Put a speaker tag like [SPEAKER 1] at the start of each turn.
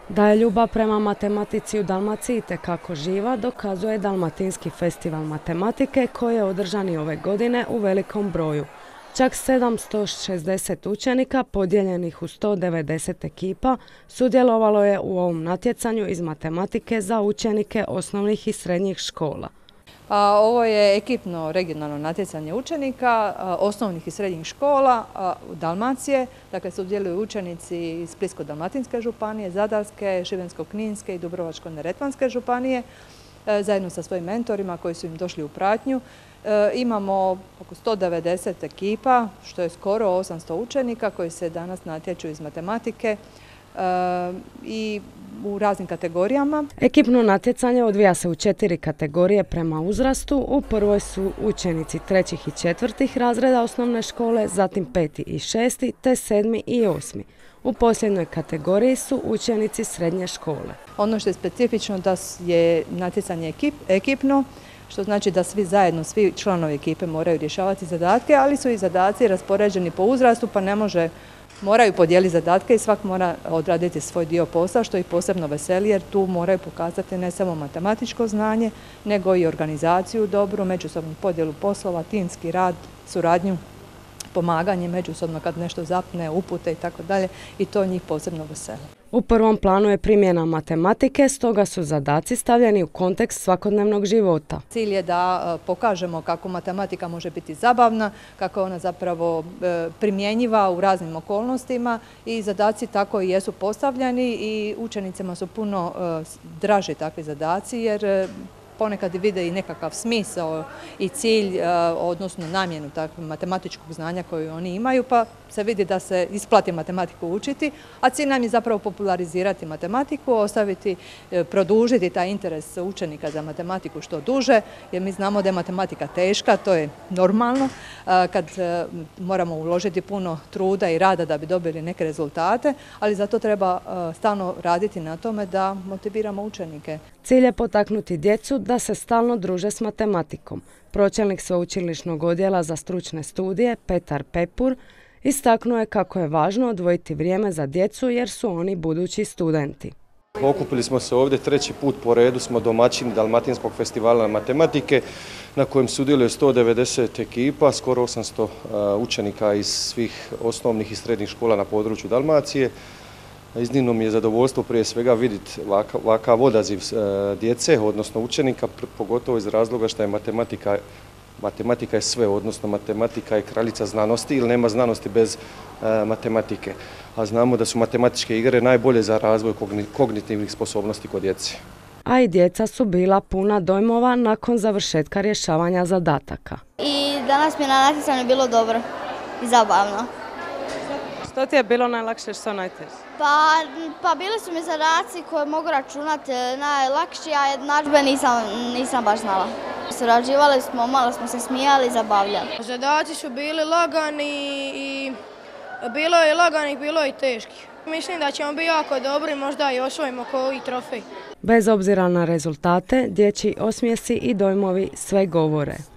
[SPEAKER 1] Da je ljubav prema matematici u Dalmaciji itekako živa, dokazuje Dalmatinski festival matematike koji je održan i ove godine u velikom broju. Čak 760 učenika podijeljenih u 190 ekipa sudjelovalo je u ovom natjecanju iz matematike za učenike osnovnih i srednjih škola.
[SPEAKER 2] Ovo je ekipno regionalno natjecanje učenika osnovnih i srednjih škola Dalmacije. Dakle, sudjeluju učenici iz Splitsko-dalmatinske županije, Zadarske, Šibensko-kninske i Dubrovačko-neretvanske županije, zajedno sa svojim mentorima koji su im došli u pratnju. Imamo oko 190 ekipa, što je skoro 800 učenika koji se danas natječu iz matematike i u raznim kategorijama.
[SPEAKER 1] Ekipno natjecanje odvija se u 4 kategorije prema uzrastu. U prvoj su učenici 3. i 4. razreda osnovne škole, zatim 5. i 6. te 7. i 8. U posljednjoj kategoriji su učenici srednje škole.
[SPEAKER 2] Ono što je specifično da je natjecanje ekipno, što znači da svi zajedno, svi članovi ekipe moraju rješavati zadatke, ali su i zadaci raspoređeni po uzrastu, pa moraju podijeliti zadatke i svak mora odraditi svoj dio posla, što ih posebno veseli jer tu moraju pokazati ne samo matematičko znanje, nego i organizaciju dobru, međusobnu podjelu poslova, timski rad, suradnju, pomaganje međusobno kad nešto zapne, upute i tako dalje, i to njih posebno veseli.
[SPEAKER 1] U prvom planu je primjena matematike, stoga su zadaci stavljeni u kontekst svakodnevnog života.
[SPEAKER 2] Cilj je da pokažemo kako matematika može biti zabavna, kako je ona zapravo primjenjiva u raznim okolnostima i zadaci tako i jesu postavljeni i učenicima su puno draži takvi zadaci jer ponekad vide i nekakav smisao i cilj, odnosno namjenu takvog matematičkog znanja koju oni imaju, pa se vidi da se isplati matematiku učiti, a cilj nam je zapravo popularizirati matematiku, produžiti taj interes učenika za matematiku što duže, jer mi znamo da je matematika teška, to je normalno, kad moramo uložiti puno truda i rada da bi dobili neke rezultate, ali zato treba stalno raditi na tome da motiviramo učenike.
[SPEAKER 1] Cilj je potaknuti djecu da se stalno druže s matematikom. Pročelnik sveučilišnog odjela za stručne studije, Petar Pepur, istaknuo je kako je važno odvojiti vrijeme za djecu jer su oni budući studenti.
[SPEAKER 3] Okupili smo se ovdje 3. put po redu, smo domaćini Dalmatinskog festivala matematike na kojem sudjeluje 190 ekipa, skoro 800 učenika iz svih osnovnih i srednjih škola na području Dalmacije. Iznimno mi je zadovoljstvo prije svega vidjeti ovakav odaziv djece, odnosno učenika, pogotovo iz razloga što je matematika je sve, odnosno matematika je kraljica znanosti ili nema znanosti bez matematike. A znamo da su matematičke igre najbolje za razvoj kognitivnih sposobnosti kod djece.
[SPEAKER 1] A i djeca su bila puna dojmova nakon završetka rješavanja zadataka.
[SPEAKER 4] I danas mi je na natjecanju bilo dobro i zabavno.
[SPEAKER 1] Što ti je bilo najlakše, što najteže?
[SPEAKER 4] Pa bili su mi zadaci koje mogu računati najlakši, a narudžbe nisam baš znala. Surađivali smo, malo smo se smijali i zabavljali.
[SPEAKER 5] Zadaci su bili lagani i bilo je laganih, bilo je i teških. Mislim da ćemo biti jako dobri, možda i osvojimo koji trofej.
[SPEAKER 1] Bez obzira na rezultate, dječji osmijesi i dojmovi sve govore.